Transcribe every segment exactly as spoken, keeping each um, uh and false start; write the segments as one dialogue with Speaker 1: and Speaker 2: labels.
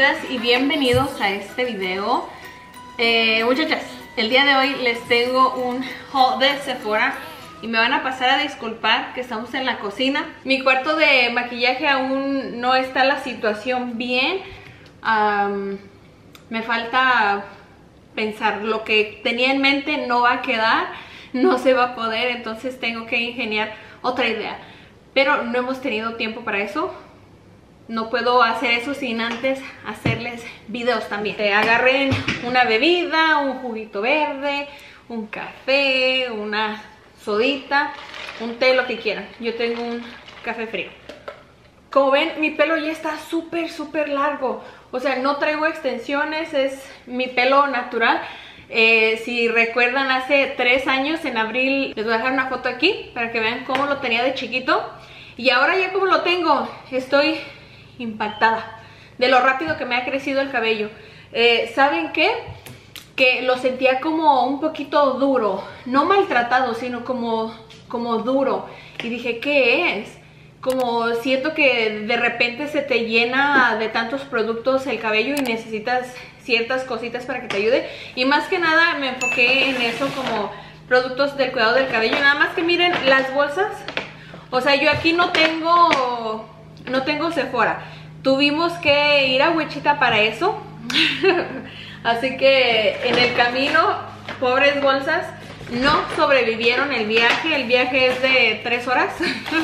Speaker 1: bienvenidas y bienvenidos a este video. eh, Muchachas, el día de hoy les tengo un haul de Sephora y me van a pasar a disculpar que estamos en la cocina. Mi cuarto de maquillaje aún no está la situación bien. um, Me falta pensar, lo que tenía en mente no va a quedar, no se va a poder, entonces tengo que ingeniar otra idea. Pero no hemos tenido tiempo para eso. No puedo hacer eso sin antes hacerles videos también. Te agarren una bebida, un juguito verde, un café, una sodita, un té, lo que quieran. Yo tengo un café frío. Como ven, mi pelo ya está súper, súper largo. O sea, no traigo extensiones, es mi pelo natural. Eh, si recuerdan, hace tres años, en abril, les voy a dejar una foto aquí para que vean cómo lo tenía de chiquito. Y ahora ya como lo tengo, estoy impactada de lo rápido que me ha crecido el cabello. eh, ¿Saben qué? Que lo sentía como un poquito duro, no maltratado, sino como, como duro. Y dije, ¿qué es? Como siento que de repente se te llena de tantos productos el cabello y necesitas ciertas cositas para que te ayude. Y más que nada me enfoqué en eso, como productos del cuidado del cabello. Nada más que miren las bolsas. O sea, yo aquí no tengo... No tengo Sephora. Tuvimos que ir a Wichita para eso. Así que en el camino, pobres bolsas, no sobrevivieron el viaje. El viaje es de tres horas.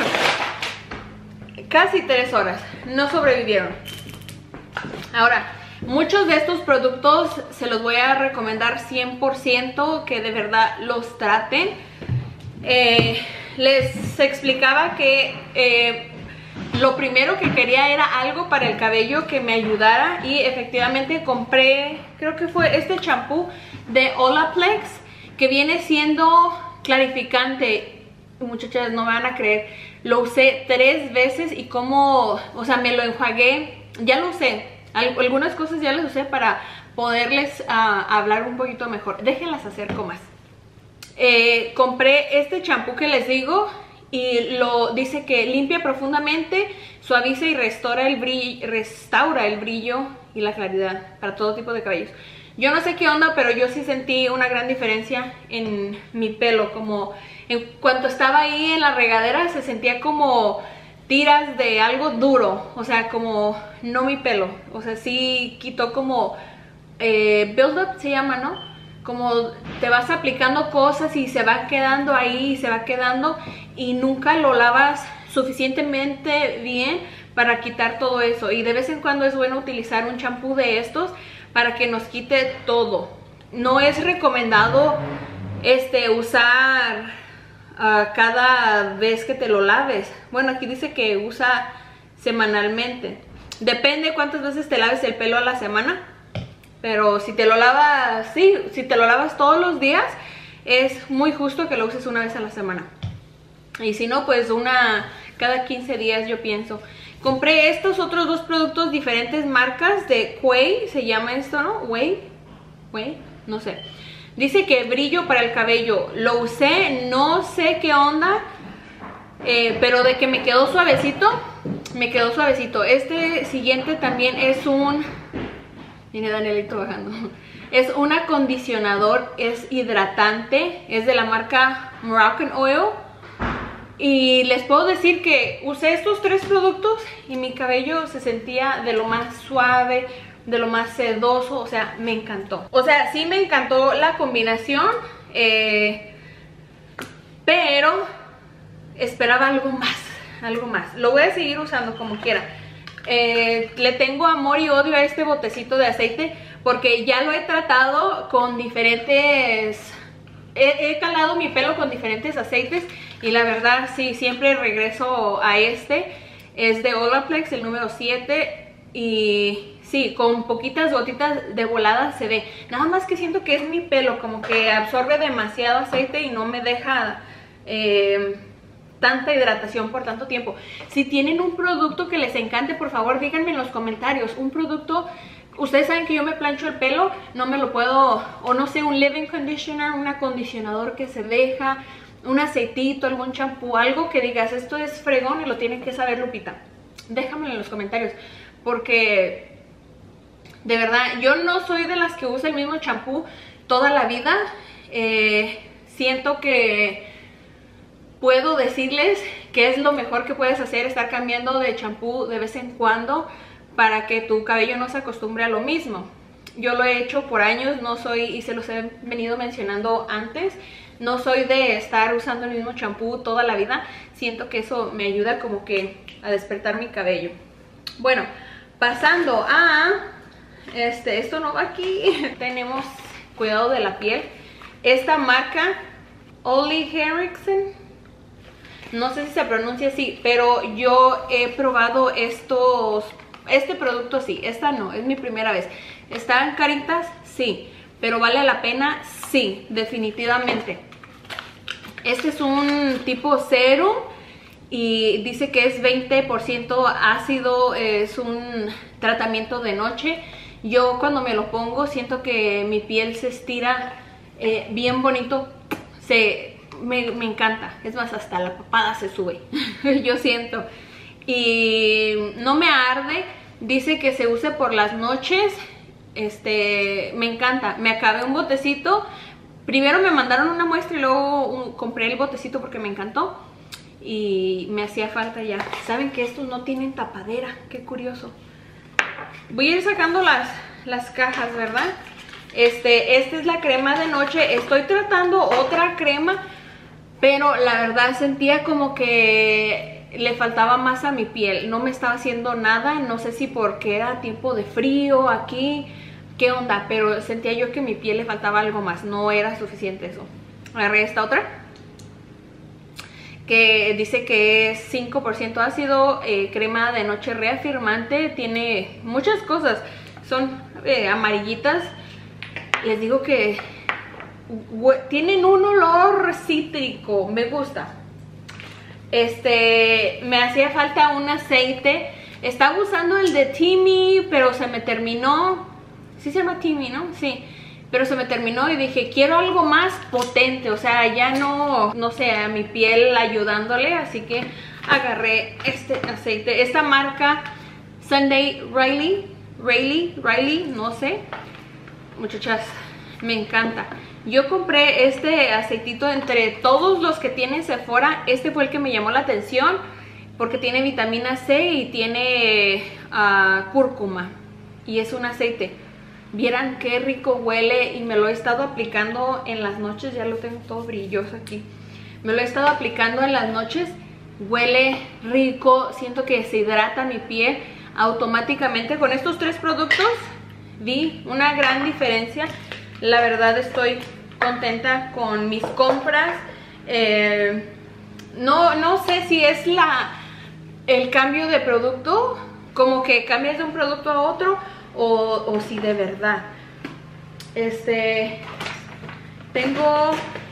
Speaker 1: Casi tres horas. No sobrevivieron. Ahora, muchos de estos productos se los voy a recomendar cien por ciento, que de verdad los traten. Eh, les explicaba que... Eh, Lo primero que quería era algo para el cabello que me ayudara, y efectivamente compré, creo que fue este champú de Olaplex, que viene siendo clarificante. Muchachas, no me van a creer, lo usé tres veces y como, o sea, me lo enjuagué, ya lo usé, algunas cosas ya las usé para poderles uh, hablar un poquito mejor. Déjenlas acerco más. Eh, compré este champú que les digo, y lo dice que limpia profundamente, suaviza y restaura el brillo, restaura el brillo y la claridad para todo tipo de cabellos. Yo no sé qué onda, pero yo sí sentí una gran diferencia en mi pelo. Como en cuanto estaba ahí en la regadera, se sentía como tiras de algo duro. O sea, como no mi pelo. O sea, sí quitó como eh, build up se llama, ¿no? Como te vas aplicando cosas y se va quedando ahí, y se va quedando, y nunca lo lavas suficientemente bien para quitar todo eso. Y de vez en cuando es bueno utilizar un champú de estos para que nos quite todo. No es recomendado este, usar uh, cada vez que te lo laves. Bueno, aquí dice que usa semanalmente. Depende cuántas veces te laves el pelo a la semana. Pero si te lo lavas, sí, si te lo lavas todos los días, es muy justo que lo uses una vez a la semana. Y si no, pues una cada quince días, yo pienso. Compré estos otros dos productos, diferentes marcas de Quay, se llama esto, ¿no? Way, Way, no sé. Dice que brillo para el cabello. Lo usé, no sé qué onda, eh, pero de que me quedó suavecito, me quedó suavecito. Este siguiente también es un... Viene Danielito bajando. Es un acondicionador, es hidratante, es de la marca Moroccan Oil. Y les puedo decir que usé estos tres productos y mi cabello se sentía de lo más suave, de lo más sedoso. O sea, me encantó. O sea, sí me encantó la combinación, eh, pero esperaba algo más, algo más. Lo voy a seguir usando como quiera. Eh, le tengo amor y odio a este botecito de aceite, porque ya lo he tratado con diferentes, he, he calado mi pelo con diferentes aceites, y la verdad sí, siempre regreso a este. Es de Olaplex, el número siete, y sí, con poquitas gotitas de volada se ve. Nada más que siento que es mi pelo, como que absorbe demasiado aceite y no me deja... Eh, tanta hidratación por tanto tiempo. Si tienen un producto que les encante, por favor díganme en los comentarios. Un producto, ustedes saben que yo me plancho el pelo, no me lo puedo, o no sé, un leave-in conditioner, un acondicionador que se deja, un aceitito, algún champú, algo que digas, esto es fregón y lo tienen que saber, Lupita. Déjamelo en los comentarios, porque De verdad, yo no soy de las que usa el mismo champú toda la vida. Eh, siento que puedo decirles que es lo mejor que puedes hacer, estar cambiando de champú de vez en cuando para que tu cabello no se acostumbre a lo mismo. Yo lo he hecho por años, no soy, y se los he venido mencionando antes, no soy de estar usando el mismo champú toda la vida. Siento que eso me ayuda como que a despertar mi cabello. Bueno, pasando a... Este, esto no va aquí. Tenemos cuidado de la piel. Esta marca, Ole Henriksen, no sé si se pronuncia así, pero yo he probado estos, este producto sí, esta no, es mi primera vez. ¿Están caritas? Sí, pero vale la pena, sí, definitivamente. Este es un tipo serum y dice que es veinte por ciento ácido, es un tratamiento de noche. Yo cuando me lo pongo siento que mi piel se estira eh, bien bonito, se, me, me encanta, es más, hasta la papada se sube, yo siento. Y no me arde, dice que se use por las noches, este, me encanta. Me acabé un botecito, primero me mandaron una muestra y luego un, compré el botecito porque me encantó y me hacía falta ya. Saben que estos no tienen tapadera, qué curioso. Voy a ir sacando las, las cajas, ¿verdad? Este, esta es la crema de noche. Estoy tratando otra crema, pero la verdad sentía como que le faltaba más a mi piel. No me estaba haciendo nada. No sé si porque era tiempo de frío aquí, qué onda, pero sentía yo que a mi piel le faltaba algo más. No era suficiente eso. Agarré esta otra que dice que es cinco por ciento ácido, eh, crema de noche reafirmante, tiene muchas cosas, son eh, amarillitas. Les digo que tienen un olor cítrico, me gusta. Este, me hacía falta un aceite, estaba usando el de Teami, pero se me terminó. Sí se llama Teami, ¿no? Sí. Pero se me terminó y dije, quiero algo más potente, o sea, ya no, no sé, a mi piel ayudándole, así que agarré este aceite. Esta marca, Sunday Riley, Riley, Riley, no sé. Muchachas, me encanta. Yo compré este aceitito entre todos los que tiene Sephora. Este fue el que me llamó la atención porque tiene vitamina C y tiene uh, cúrcuma. Y es un aceite. Vieran qué rico huele y me lo he estado aplicando en las noches. Ya lo tengo todo brilloso aquí. Me lo he estado aplicando en las noches. Huele rico. Siento que se hidrata mi piel automáticamente. Con estos tres productos vi una gran diferencia. La verdad estoy contenta con mis compras. Eh, no, no sé si es la, el cambio de producto, como que cambias de un producto a otro, o, o si de verdad. Este, tengo...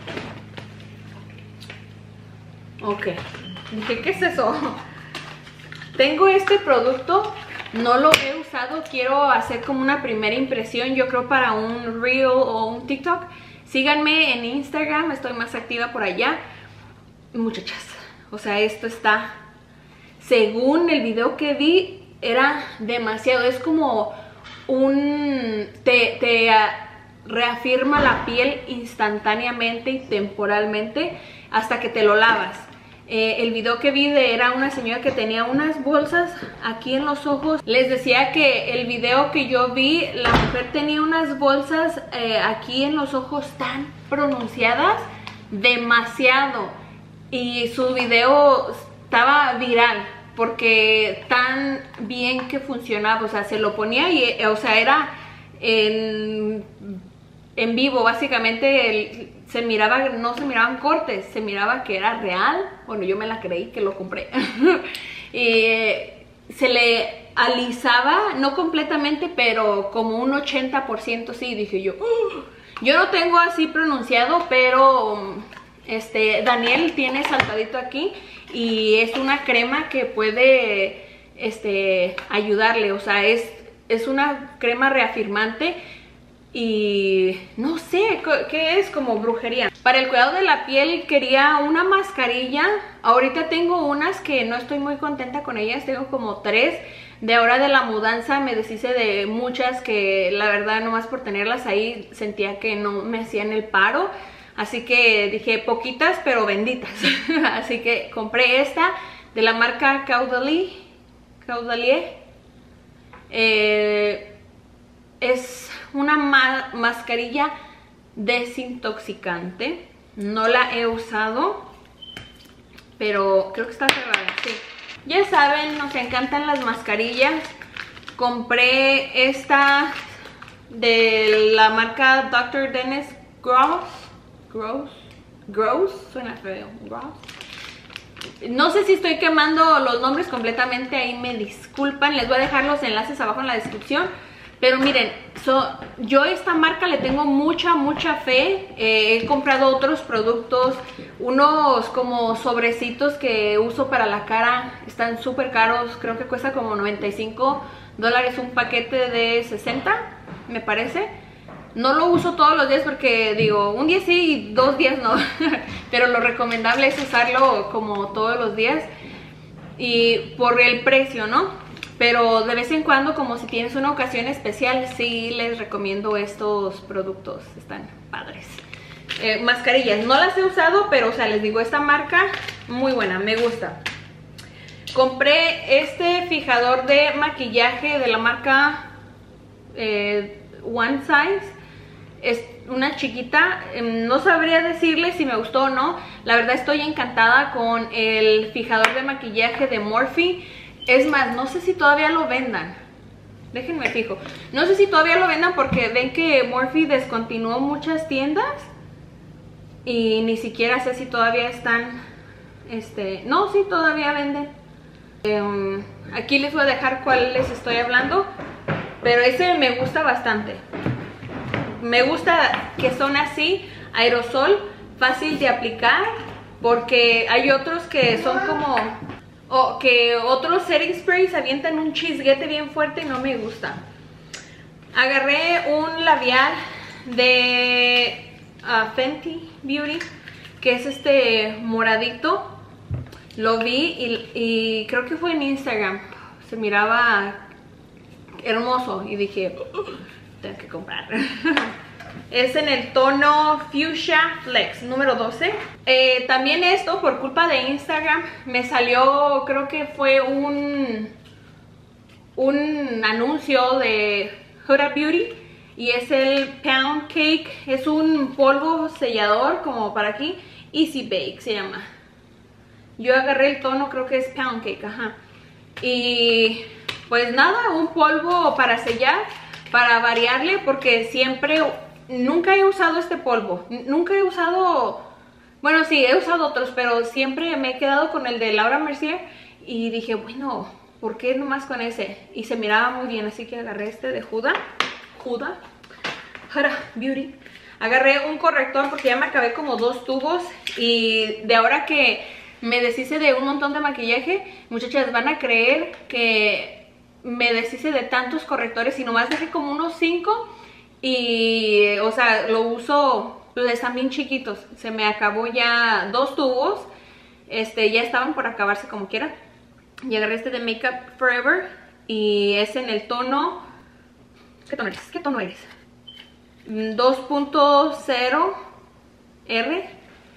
Speaker 1: Ok, dije, ¿qué es eso? Tengo este producto. No lo he usado, quiero hacer como una primera impresión, yo creo para un Reel o un TikTok. Síganme en Instagram, estoy más activa por allá. Muchachas, o sea, esto está, según el video que vi, era demasiado. Es como un, te, te reafirma la piel instantáneamente y temporalmente hasta que te lo lavas. Eh, el video que vi de era una señora que tenía unas bolsas aquí en los ojos. Les decía que el video que yo vi, la mujer tenía unas bolsas eh, aquí en los ojos tan pronunciadas, demasiado. Y su video estaba viral porque tan bien que funcionaba. O sea, se lo ponía y, o sea, era en, en vivo, básicamente. El, se miraba, no se miraban cortes, se miraba que era real. Bueno, yo me la creí que lo compré. Y eh, se le alisaba, no completamente, pero como un ochenta por ciento sí. Dije yo, uh, yo no tengo así pronunciado, pero este Daniel tiene saltadito aquí y es una crema que puede este ayudarle. O sea, es, es una crema reafirmante y no sé qué es, como brujería. Para el cuidado de la piel quería una mascarilla. Ahorita tengo unas que no estoy muy contenta con ellas, tengo como tres. De ahora de la mudanza me deshice de muchas que la verdad nomás por tenerlas ahí sentía que no me hacían el paro. Así que dije poquitas pero benditas. Así que compré esta de la marca Caudalie. Caudalie. Eh, es una ma mascarilla desintoxicante. No la he usado, pero creo que está cerrada, sí. Ya saben, nos encantan las mascarillas. Compré esta de la marca doctor Dennis Gross. Gross. Gross, suena feo. Gross. No sé si estoy quemando los nombres completamente, ahí me disculpan. Les voy a dejar los enlaces abajo en la descripción. Pero miren, so, yo a esta marca le tengo mucha, mucha fe. Eh, he comprado otros productos, unos como sobrecitos que uso para la cara. Están súper caros, creo que cuesta como noventa y cinco dólares un paquete de sesenta, me parece. No lo uso todos los días porque digo, un día sí y dos días no. Pero lo recomendable es usarlo como todos los días. Y por el precio, ¿no? Pero de vez en cuando, como si tienes una ocasión especial, sí les recomiendo estos productos. Están padres. Eh, mascarillas, no las he usado, pero o sea, les digo, esta marca muy buena, me gusta. Compré este fijador de maquillaje de la marca eh, One Size. Es una chiquita, no sabría decirles si me gustó o no. La verdad estoy encantada con el fijador de maquillaje de Morphe. Es más, no sé si todavía lo vendan. Déjenme fijo. No sé si todavía lo vendan porque ven que Morphe descontinuó muchas tiendas. Y ni siquiera sé si todavía están... Este, no, sí, todavía venden. Um, aquí les voy a dejar cuál les estoy hablando. Pero ese me gusta bastante. Me gusta que son así, aerosol, fácil de aplicar. Porque hay otros que son como... O que otros setting sprays avientan un chisguete bien fuerte y no me gusta. Agarré un labial de uh, Fenty Beauty, que es este moradito. Lo vi y, y creo que fue en Instagram. Se miraba hermoso y dije, tengo que comprar. Es en el tono Fuchsia Flex, número doce. Eh, también esto, por culpa de Instagram, me salió, creo que fue un, un anuncio de Huda Beauty. Y es el Pound Cake, es un polvo sellador como para aquí. Easy Bake se llama. Yo agarré el tono, creo que es Pound Cake, ajá. Y pues nada, un polvo para sellar, para variarle, porque siempre... Nunca he usado este polvo, nunca he usado, bueno sí, he usado otros, pero siempre me he quedado con el de Laura Mercier y dije, bueno, ¿por qué nomás con ese? Y se miraba muy bien, así que agarré este de Huda, Huda, Huda Beauty. Agarré un corrector porque ya me acabé como dos tubos y de ahora que me deshice de un montón de maquillaje, muchachas, van a creer que me deshice de tantos correctores y nomás dejé como unos cinco. Y, o sea, lo uso, pues están bien chiquitos. Se me acabó ya dos tubos. Este, ya estaban por acabarse como quiera. Y agarré este de Make Up Forever. Y es en el tono... ¿Qué tono eres? ¿Qué tono eres? dos punto cero R.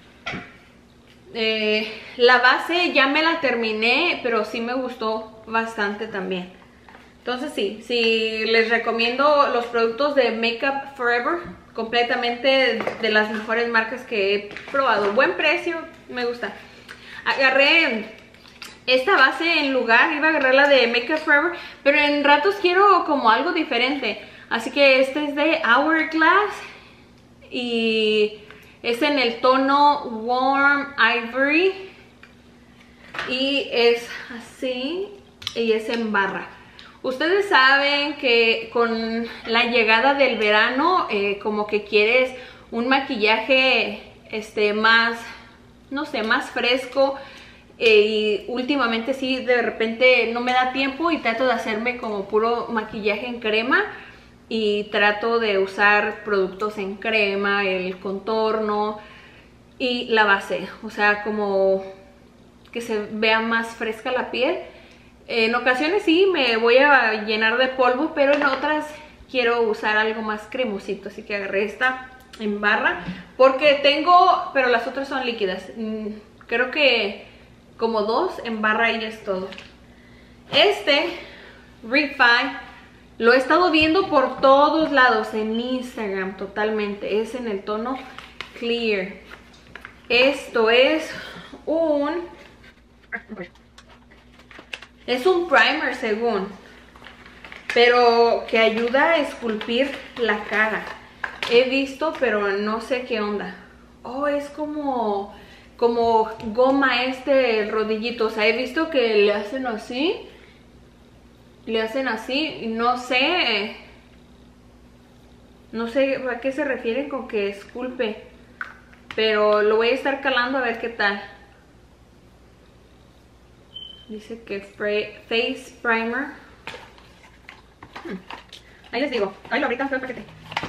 Speaker 1: Eh, la base ya me la terminé, pero sí me gustó bastante también. Entonces sí, sí les recomiendo los productos de Make Up Forever, completamente de las mejores marcas que he probado. Buen precio, me gusta. Agarré esta base en lugar, iba a agarrar la de Make Up Forever, pero en ratos quiero como algo diferente. Así que este es de Hourglass y es en el tono Warm Ivory y es así y es en barra. Ustedes saben que con la llegada del verano, eh, como que quieres un maquillaje este, más, no sé, más fresco. Eh, y últimamente sí, de repente no me da tiempo y trato de hacerme como puro maquillaje en crema. y trato de usar productos en crema, el contorno y la base, o sea, como que se vea más fresca la piel. En ocasiones sí me voy a llenar de polvo, pero en otras quiero usar algo más cremosito, así que agarré esta en barra porque tengo, pero las otras son líquidas. Creo que como dos en barra y ya es todo. Este Refi lo he estado viendo por todos lados en Instagram totalmente. Es en el tono Clear. Esto es un... Es un primer según, pero que ayuda a esculpir la cara. He visto, pero no sé qué onda. Oh, es como, como goma este rodillito. O sea, he visto que le hacen así. Le hacen así. No sé. No sé a qué se refieren con que esculpe. Pero lo voy a estar calando a ver qué tal. Dice que Face Primer. Hmm. Ahí les digo. Ahí lo ahorita fue el paquete.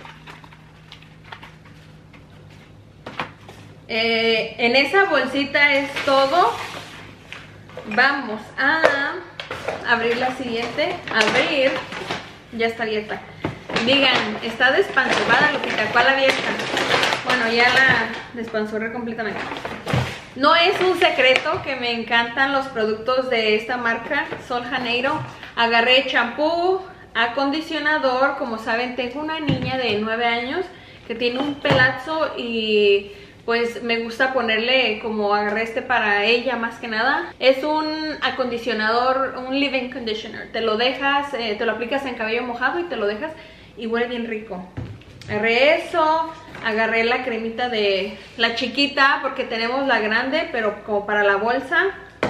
Speaker 1: Eh, en esa bolsita es todo. Vamos a abrir la siguiente. Abrir. Ya está abierta. Digan, está despanzurrada, Lupita. ¿Cuál abierta? Bueno, ya la despanzurré completamente. No es un secreto que me encantan los productos de esta marca, Sol Janeiro. Agarré champú, acondicionador. Como saben, tengo una niña de nueve años que tiene un pelazo y pues me gusta ponerle, como agarré este para ella más que nada. Es un acondicionador, un leave-in conditioner. Te lo dejas, eh, te lo aplicas en cabello mojado y te lo dejas y huele bien rico. Agarré eso. Agarré la cremita de la chiquita porque tenemos la grande, pero como para la bolsa.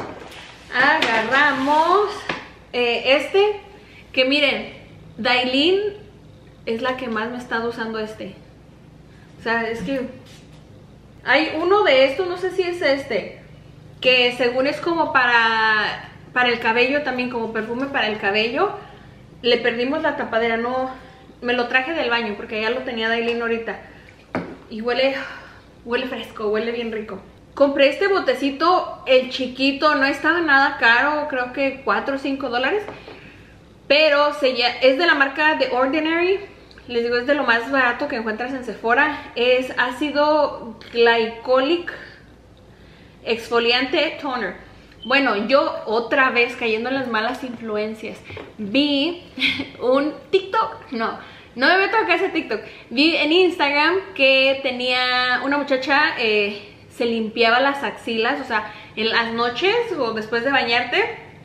Speaker 1: Agarramos eh, este, que miren, Dailin es la que más me ha estado usando este. O sea, es que hay uno de estos, no sé si es este, que según es como para, para el cabello también, como perfume para el cabello. Le perdimos la tapadera, no, me lo traje del baño porque ya lo tenía Dailin ahorita. Y huele, huele fresco, huele bien rico. Compré este botecito, el chiquito, no estaba nada caro, creo que cuatro o cinco dólares. Pero se ya, es de la marca The Ordinary. Les digo, es de lo más barato que encuentras en Sephora. Es ácido glycolic exfoliante toner. Bueno, yo otra vez cayendo en las malas influencias. Vi un TikTok, no. No me meto acá ese TikTok. Vi en Instagram que tenía una muchacha, eh, se limpiaba las axilas, o sea, en las noches o después de bañarte.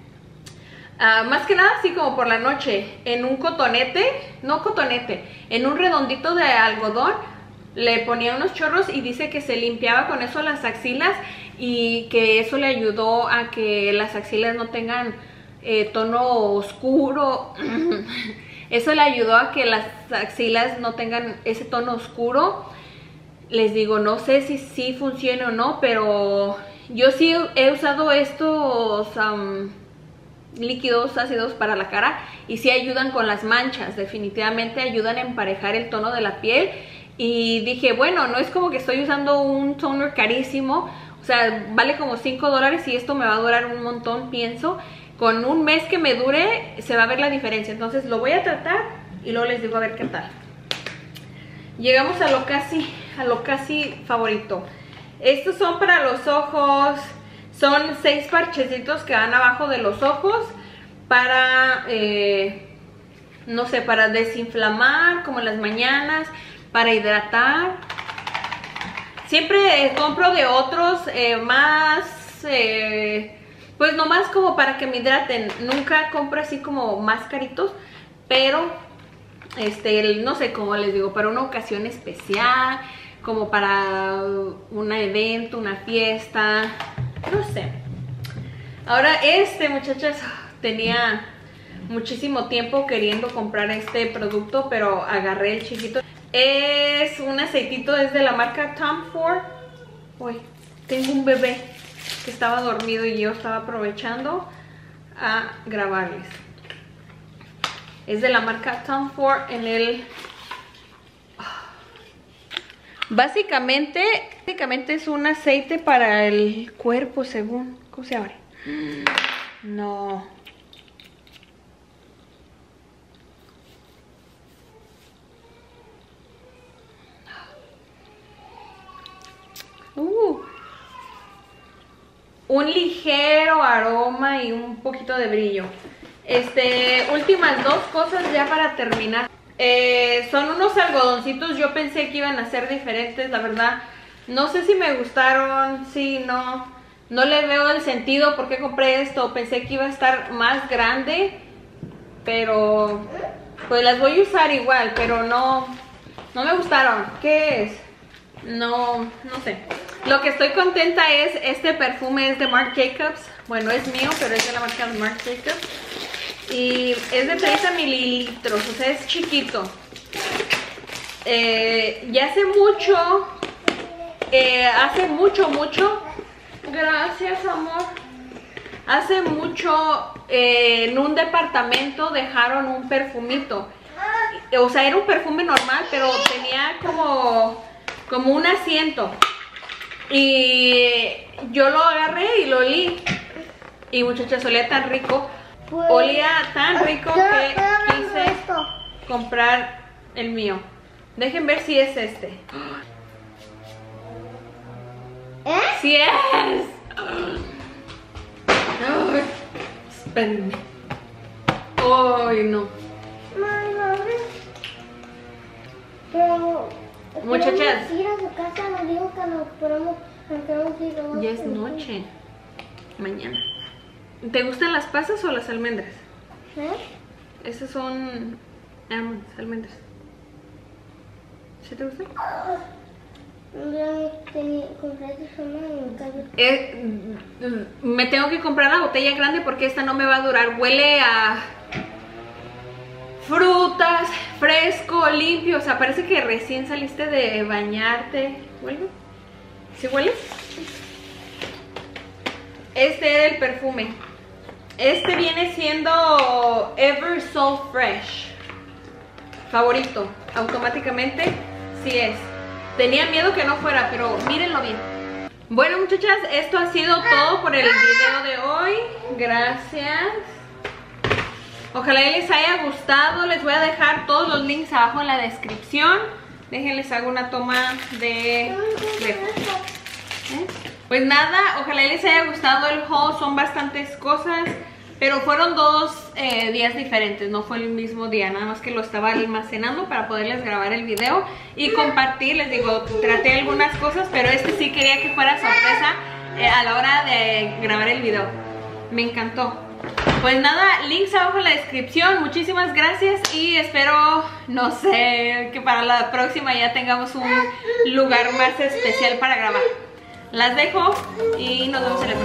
Speaker 1: Uh, más que nada así como por la noche, en un cotonete, no cotonete, en un redondito de algodón, le ponía unos chorros y dice que se limpiaba con eso las axilas y que eso le ayudó a que las axilas no tengan eh, tono oscuro. Eso le ayudó a que las axilas no tengan ese tono oscuro. Les digo, no sé si sí funciona o no, pero yo sí he usado estos um, líquidos ácidos para la cara y sí ayudan con las manchas. Definitivamente ayudan a emparejar el tono de la piel. Y dije, bueno, no es como que estoy usando un toner carísimo. O sea, vale como cinco dólares y esto me va a durar un montón, pienso. Con un mes que me dure se va a ver la diferencia. Entonces lo voy a tratar y luego les digo a ver qué tal. Llegamos a lo casi, a lo casi favorito. Estos son para los ojos. Son seis parchecitos que van abajo de los ojos. Para, eh, no sé, para desinflamar como en las mañanas. Para hidratar. Siempre eh, compro de otros eh, más... Eh, Pues nomás como para que me hidraten. Nunca compro así como más caritos. Pero, este, no sé, como les digo, para una ocasión especial. Como para un evento, una fiesta. No sé. Ahora este, muchachas, tenía muchísimo tiempo queriendo comprar este producto. Pero agarré el chiquito. Es un aceitito, es de la marca Tom Ford. Uy, tengo un bebé que estaba dormido y yo estaba aprovechando a grabarles. Es de la marca Tom Ford en el... Básicamente, básicamente es un aceite para el cuerpo, según... ¿Cómo se abre? No. Uh. Un ligero aroma y un poquito de brillo. Este, últimas dos cosas ya para terminar. Eh, son unos algodoncitos, yo pensé que iban a ser diferentes, la verdad. No sé si me gustaron, sí, no. No le veo el sentido por qué compré esto. Pensé que iba a estar más grande, pero pues las voy a usar igual, pero no, no me gustaron. ¿Qué es? No, no sé. Lo que estoy contenta es, este perfume es de Marc Jacobs. Bueno, es mío, pero es de la marca Marc Jacobs. Y es de treinta mililitros, o sea, es chiquito. Eh, ya hace mucho, eh, hace mucho, mucho. Gracias, amor. Hace mucho, eh, en un departamento dejaron un perfumito. O sea, era un perfume normal, pero tenía como, como un asiento. Y yo lo agarré y lo olí. Y muchachas, olía tan rico. Olía tan rico que quise comprar el mío. Dejen ver si es este.
Speaker 2: ¿Eh?
Speaker 1: ¡Sí es! Ay, espérenme. Ay, no.
Speaker 2: Pero
Speaker 1: Muchachas,
Speaker 2: ir a su casa, nos dijo que nos podemos, nos queremos ir luego.
Speaker 1: ya es noche. Mañana. ¿Te gustan las pasas o las almendras?
Speaker 2: ¿Eh?
Speaker 1: Esas son almonds, almendras. ¿Sí te gustan?
Speaker 2: Yo tenía compré esa en mi casa.
Speaker 1: Eh, me tengo que comprar la botella grande porque esta no me va a durar. Huele a frutas, fresco, limpio. O sea, parece que recién saliste de bañarte. ¿Huele? ¿Sí huele? Este era el perfume. Este viene siendo Ever So Fresh. Favorito. Automáticamente sí es. Tenía miedo que no fuera, pero mírenlo bien. Bueno, muchachas, esto ha sido todo por el video de hoy. Gracias. Ojalá les haya gustado. Les voy a dejar todos los links abajo en la descripción. Déjenles hago una toma de lejos. ¿Eh? Pues nada, ojalá les haya gustado el haul. Son bastantes cosas, pero fueron dos eh, días diferentes. No fue el mismo día, nada más que lo estaba almacenando para poderles grabar el video y compartir. Les digo, traté algunas cosas, pero este sí quería que fuera sorpresa eh, a la hora de grabar el video. Me encantó. Pues nada, links abajo en la descripción. Muchísimas gracias y espero, no sé, que para la próxima ya tengamos un lugar más especial para grabar. Las dejo y nos vemos en el próximo.